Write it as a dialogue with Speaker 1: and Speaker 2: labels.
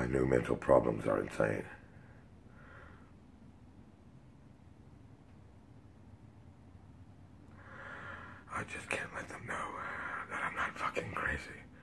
Speaker 1: My new mental problems are insane. I just can't let them know that I'm not fucking crazy.